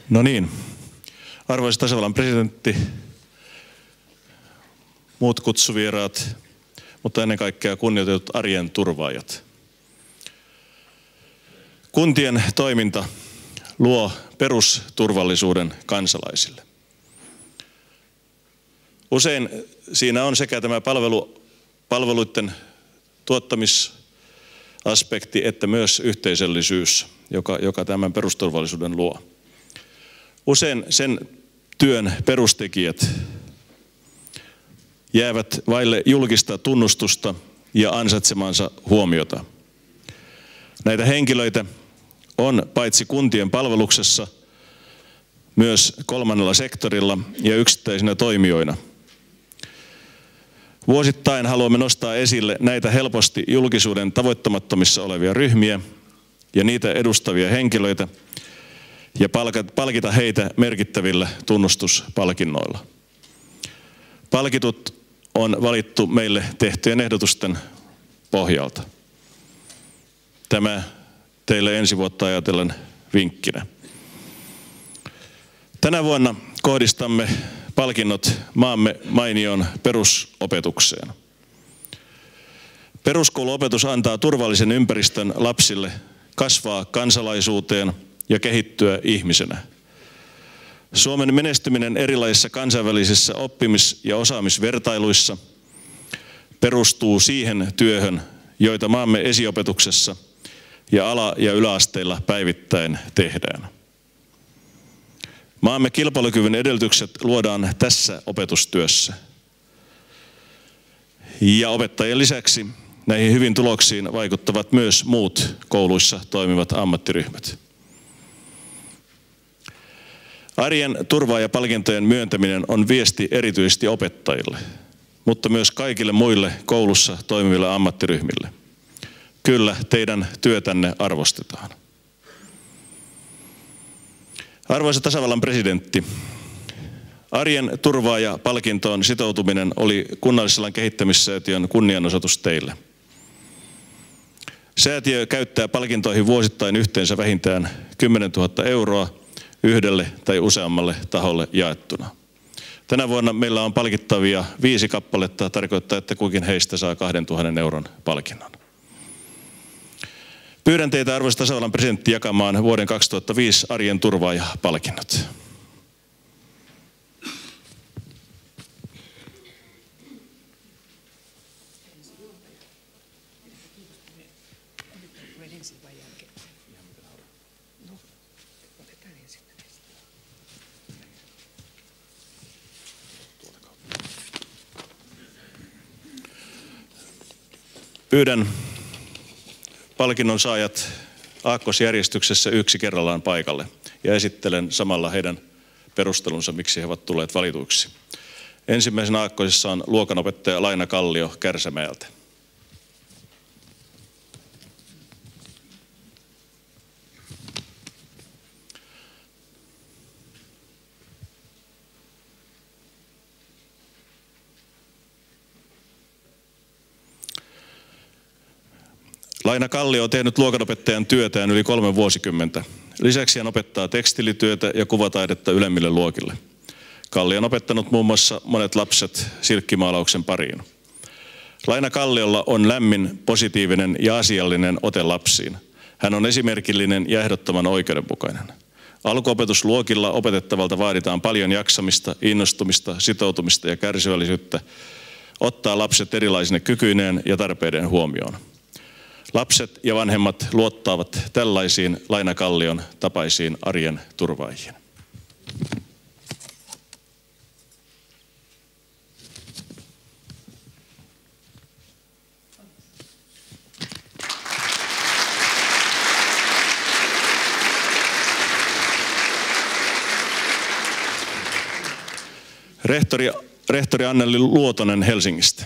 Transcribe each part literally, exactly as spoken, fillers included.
No niin, arvoisa tasavallan presidentti, muut kutsuvieraat, mutta ennen kaikkea kunnioitetut arjen turvaajat. Kuntien toiminta luo perusturvallisuuden kansalaisille. Usein siinä on sekä tämä palvelu, palveluiden tuottamisaspekti että myös yhteisöllisyys, joka, joka tämän perusturvallisuuden luo. Usein sen työn perustekijät jäävät vaille julkista tunnustusta ja ansaitsemansa huomiota. Näitä henkilöitä on paitsi kuntien palveluksessa, myös kolmannella sektorilla ja yksittäisinä toimijoina. Vuosittain haluamme nostaa esille näitä helposti julkisuuden tavoittamattomissa olevia ryhmiä ja niitä edustavia henkilöitä ja palkita heitä merkittävillä tunnustuspalkinnoilla. Palkitut on valittu meille tehtyjen ehdotusten pohjalta. Tämä teille ensi vuotta ajatellen vinkkinä. Tänä vuonna kohdistamme palkinnot maamme mainioon perusopetukseen. Peruskouluopetus antaa turvallisen ympäristön lapsille kasvaa kansalaisuuteen ja kehittyä ihmisenä. Suomen menestyminen erilaisissa kansainvälisissä oppimis- ja osaamisvertailuissa perustuu siihen työhön, joita maamme esiopetuksessa ja ala- ja yläasteilla päivittäin tehdään. Maamme kilpailukyvyn edellytykset luodaan tässä opetustyössä. Ja opettajien lisäksi näihin hyvin tuloksiin vaikuttavat myös muut kouluissa toimivat ammattiryhmät. Arjen turva- ja palkintojen myöntäminen on viesti erityisesti opettajille, mutta myös kaikille muille koulussa toimiville ammattiryhmille. Kyllä, teidän työtänne arvostetaan. Arvoisa tasavallan presidentti, arjen turvaa ja palkintoon sitoutuminen oli Kunnallisalan kehittämissäätiön kunnianosoitus teille. Säätiö käyttää palkintoihin vuosittain yhteensä vähintään kymmenen tuhatta euroa yhdelle tai useammalle taholle jaettuna. Tänä vuonna meillä on palkittavia viisi kappaletta, tarkoittaa, että kukin heistä saa kahdentuhannen euron palkinnon. Pyydän teitä, arvoisa tasavallan presidentti, jakamaan vuoden kaksituhattaviisi arjen turvaaja palkinnot. Pyydän palkinnon saajat aakkosjärjestyksessä yksi kerrallaan paikalle ja esittelen samalla heidän perustelunsa, miksi he ovat tulleet valituiksi. Ensimmäisenä aakkosessa on luokanopettaja Laina Kallio Kärsämäeltä. Laina Kallio on tehnyt luokanopettajan työtään yli kolme vuosikymmentä. Lisäksi hän opettaa tekstilityötä ja kuvataidetta ylemmille luokille. Kallio on opettanut muun muassa monet lapset silkkimaalauksen pariin. Laina Kalliolla on lämmin, positiivinen ja asiallinen ote lapsiin. Hän on esimerkillinen ja ehdottoman oikeudenmukainen. Alkuopetusluokilla opetettavalta vaaditaan paljon jaksamista, innostumista, sitoutumista ja kärsivällisyyttä, ottaa lapset erilaisine kykyineen ja tarpeiden huomioon. Lapset ja vanhemmat luottavat tällaisiin Laina Kallion tapaisiin arjen turvaajiin. Rehtori, rehtori Anneli Luotonen Helsingistä.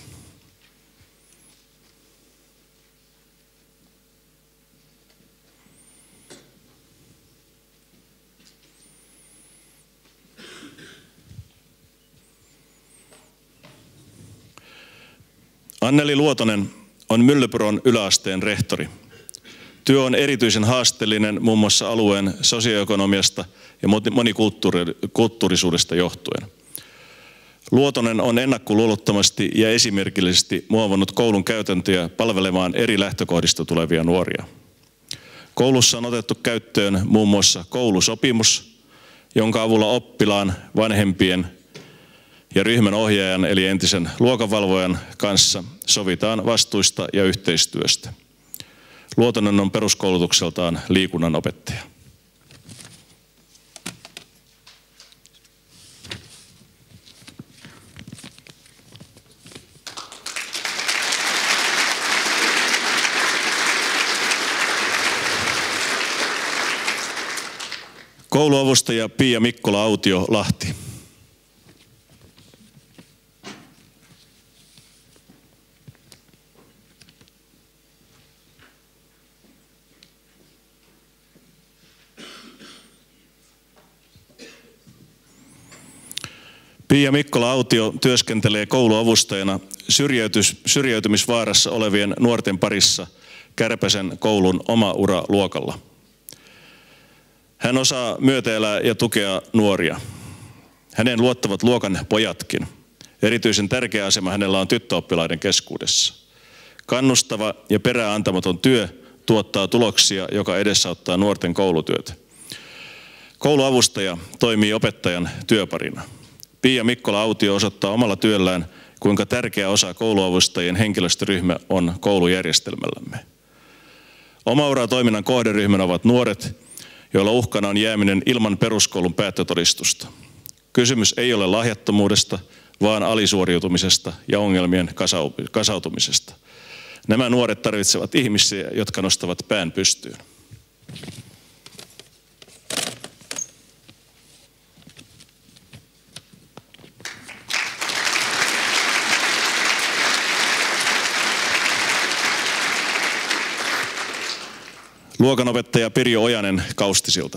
Anneli Luotonen on Myllypuron yläasteen rehtori. Työ on erityisen haasteellinen muun muassa alueen sosioekonomiasta ja monikulttuurisuudesta johtuen. Luotonen on ennakkoluulottomasti ja esimerkillisesti muovannut koulun käytäntöjä palvelemaan eri lähtökohdista tulevia nuoria. Koulussa on otettu käyttöön muun muassa koulusopimus, jonka avulla oppilaan, vanhempien ja ryhmän ohjaajan eli entisen luokanvalvojan kanssa sovitaan vastuista ja yhteistyöstä. Luotonen on peruskoulutukseltaan liikunnan opettaja. Kouluavustaja Pia Mikkola Autio, Lahti. Pia Mikkola Autio työskentelee kouluavustajana syrjäytymisvaarassa olevien nuorten parissa Kärpäsen koulun Oma ura -luokalla. Hän osaa myötäelää ja tukea nuoria. Hänen luottavat luokan pojatkin. Erityisen tärkeä asema hänellä on tyttöoppilaiden keskuudessa. Kannustava ja peräänantamaton työ tuottaa tuloksia, joka edesauttaa nuorten koulutyötä. Kouluavustaja toimii opettajan työparina. Pia Mikkola Autio osoittaa omalla työllään, kuinka tärkeä osa kouluavustajien henkilöstöryhmä on koulujärjestelmällämme. Oma ura -toiminnan kohderyhmänä ovat nuoret, joilla uhkana on jääminen ilman peruskoulun päättötodistusta. Kysymys ei ole lahjattomuudesta, vaan alisuoriutumisesta ja ongelmien kasautumisesta. Nämä nuoret tarvitsevat ihmisiä, jotka nostavat pään pystyyn. Luokanopettaja Pirjo Ojanen Kaustisilta.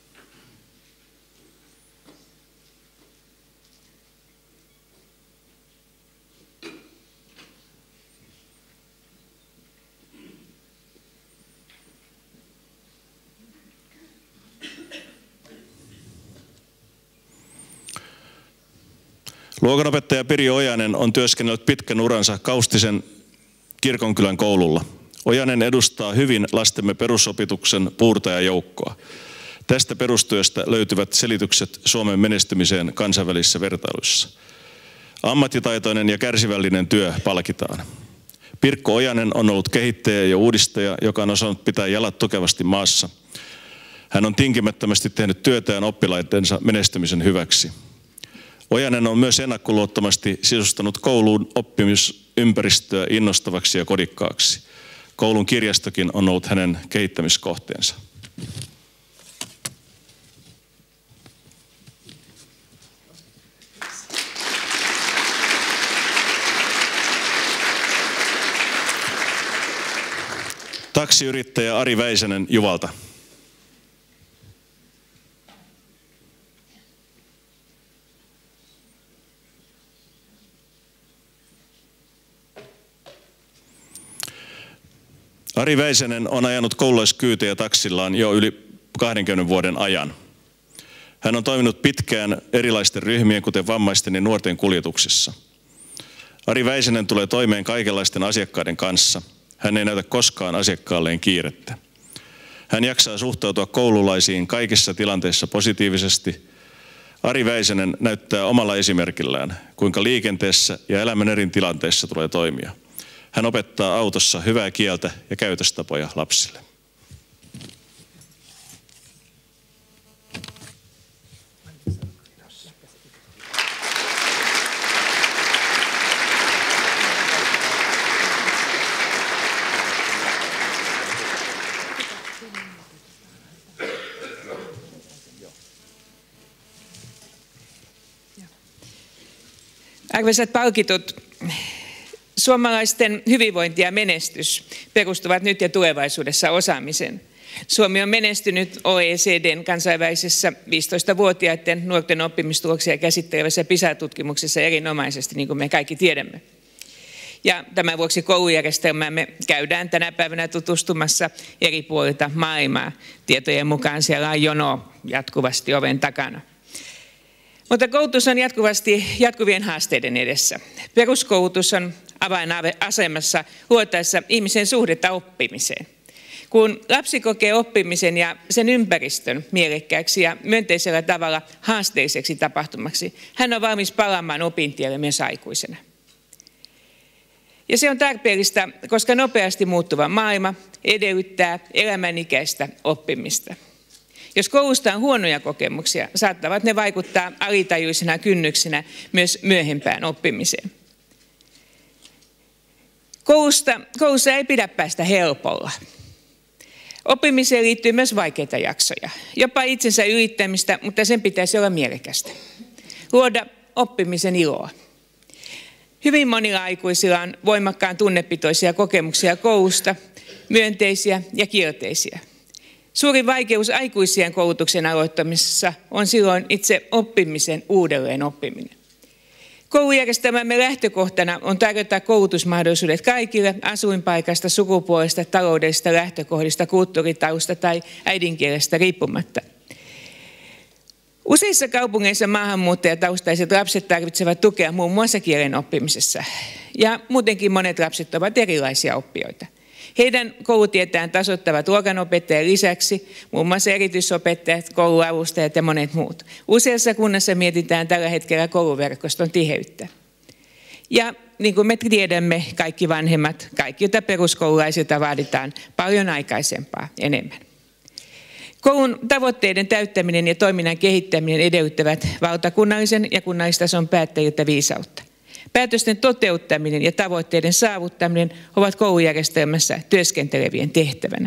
Luokanopettaja Pirjo Ojanen on työskennellyt pitkän uransa Kaustisen Kirkonkylän koululla. Ojanen edustaa hyvin lastemme perusopetuksen puurtajajoukkoa. Tästä perustyöstä löytyvät selitykset Suomen menestymiseen kansainvälisissä vertailuissa. Ammattitaitoinen ja kärsivällinen työ palkitaan. Pirkko Ojanen on ollut kehittäjä ja uudistaja, joka on osannut pitää jalat tukevasti maassa. Hän on tinkimättömästi tehnyt työtään oppilaitensa menestymisen hyväksi. Ojanen on myös ennakkoluottomasti sisustanut kouluun oppimisympäristöä innostavaksi ja kodikkaaksi. Koulun kirjastokin on ollut hänen kehittämiskohteensa. Taksiyrittäjä Ari Väisänen Juvalta. Ari Väisänen on ajanut koululaiskyytejä taksillaan jo yli kahdenkymmenen vuoden ajan. Hän on toiminut pitkään erilaisten ryhmien, kuten vammaisten ja nuorten kuljetuksissa. Ari Väisänen tulee toimeen kaikenlaisten asiakkaiden kanssa. Hän ei näytä koskaan asiakkaalleen kiirettä. Hän jaksaa suhtautua koululaisiin kaikissa tilanteissa positiivisesti. Ari Väisänen näyttää omalla esimerkillään, kuinka liikenteessä ja elämän eri tilanteissa tulee toimia. Hän opettaa autossa hyvää kieltä ja käytöstapoja lapsille. Arvoisat palkitut, suomalaisten hyvinvointi ja menestys perustuvat nyt ja tulevaisuudessa osaamiseen. Suomi on menestynyt O E C D:n kansainvälisessä viisitoistavuotiaiden nuorten oppimistuloksia käsittelevässä PISA-tutkimuksessa erinomaisesti, niin kuin me kaikki tiedämme. Ja tämän vuoksi koulujärjestelmäämme käydään tänä päivänä tutustumassa eri puolilta maailmaa. Tietojen mukaan siellä on jono jatkuvasti oven takana. Mutta koulutus on jatkuvasti jatkuvien haasteiden edessä. Peruskoulutus on avainasemassa luotaessa ihmisen suhdetta oppimiseen. Kun lapsi kokee oppimisen ja sen ympäristön mielekkääksi ja myönteisellä tavalla haasteiseksi tapahtumaksi, hän on valmis palaamaan opintielle myös aikuisena. Ja se on tarpeellista, koska nopeasti muuttuva maailma edellyttää elämänikäistä oppimista. Jos koulusta on huonoja kokemuksia, saattavat ne vaikuttaa alitajuisena kynnyksenä myös myöhempään oppimiseen. Koulusta, koulussa ei pidä päästä helpolla. Oppimiseen liittyy myös vaikeita jaksoja, jopa itsensä yrittämistä, mutta sen pitäisi olla mielekästä. Luoda oppimisen iloa. Hyvin monilla aikuisilla on voimakkaan tunnepitoisia kokemuksia koulusta, myönteisiä ja kielteisiä. Suuri vaikeus aikuisien koulutuksen aloittamisessa on silloin itse oppimisen uudelleen oppiminen. Koulujärjestelmämme lähtökohtana on tarjota koulutusmahdollisuudet kaikille asuinpaikasta, sukupuolesta, taloudellisista lähtökohdista, kulttuuritausta tai äidinkielestä riippumatta. Useissa kaupungeissa maahanmuuttajataustaiset lapset tarvitsevat tukea muun muassa kielen oppimisessa. Ja muutenkin monet lapset ovat erilaisia oppijoita. Heidän koulutietään tasoittavat luokanopettajien lisäksi muun muassa erityisopettajat, kouluavustajat ja monet muut. Useassa kunnassa mietitään tällä hetkellä kouluverkoston tiheyttä. Ja niin kuin me tiedämme, kaikki vanhemmat, kaikilta peruskoululaisilta vaaditaan paljon aikaisempaa enemmän. Koulun tavoitteiden täyttäminen ja toiminnan kehittäminen edellyttävät valtakunnallisen ja kunnallistason päättäjiltä viisautta. Päätösten toteuttaminen ja tavoitteiden saavuttaminen ovat koulujärjestelmässä työskentelevien tehtävänä.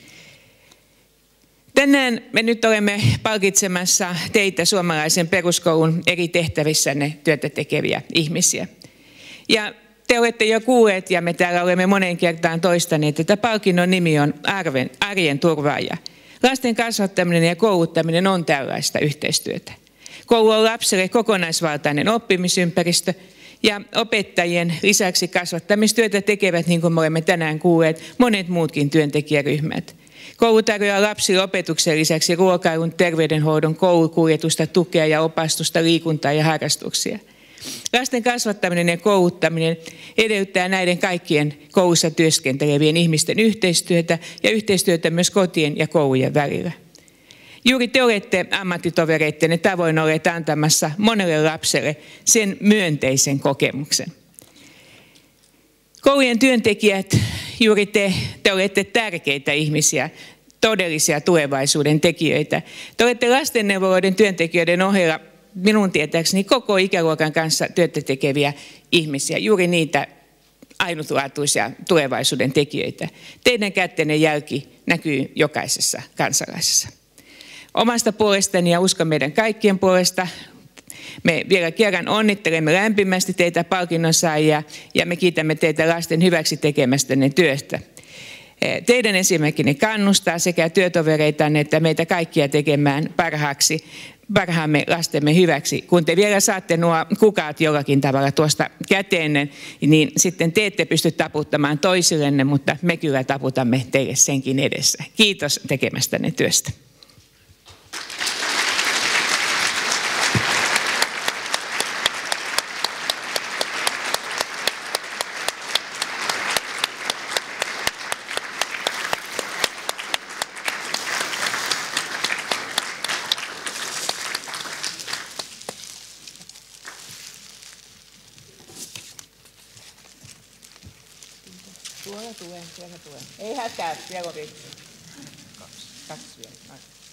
Tänään me nyt olemme palkitsemassa teitä suomalaisen peruskoulun eri tehtävissänne työtä tekeviä ihmisiä. Ja te olette jo kuulleet ja me täällä olemme monen kertaan toistaneet, että palkinnon nimi on arven, arjen turvaaja. Lasten kasvattaminen ja kouluttaminen on tällaista yhteistyötä. Koulu on lapselle kokonaisvaltainen oppimisympäristö. Ja opettajien lisäksi kasvattamistyötä tekevät, niin kuin me olemme tänään kuulleet, monet muutkin työntekijäryhmät. Koulu tarjoaa lapsille opetuksen lisäksi ruokailun, terveydenhoidon, koulukuljetusta, tukea ja opastusta, liikuntaa ja harrastuksia. Lasten kasvattaminen ja kouluttaminen edellyttää näiden kaikkien koulussa työskentelevien ihmisten yhteistyötä ja yhteistyötä myös kotien ja koulujen välillä. Juuri te olette ammattitovereittenne tavoin olleet antamassa monelle lapselle sen myönteisen kokemuksen. Koulujen työntekijät, juuri te, te olette tärkeitä ihmisiä, todellisia tulevaisuuden tekijöitä. Te olette lastenneuvoloiden työntekijöiden ohella minun tietääkseni koko ikäluokan kanssa työtä tekeviä ihmisiä, juuri niitä ainutlaatuisia tulevaisuuden tekijöitä. Teidän kättenne jälki näkyy jokaisessa kansalaisessa. Omasta puolestani ja uskon meidän kaikkien puolesta me vielä kerran onnittelemme lämpimästi teitä palkinnon saajia ja me kiitämme teitä lasten hyväksi tekemästänne työstä. Teidän esimerkkinne kannustaa sekä työtovereitanne että meitä kaikkia tekemään parhaaksi, parhaamme lastemme hyväksi. Kun te vielä saatte nuo kukaat jollakin tavalla tuosta käteenne, niin sitten te ette pysty taputtamaan toisillenne, mutta me kyllä taputamme teille senkin edessä. Kiitos tekemästänne työstä. Tuolla tulee, tuolla tulee. Ei hätää, siellä on riittää. Kaksi. Kaksi vielä.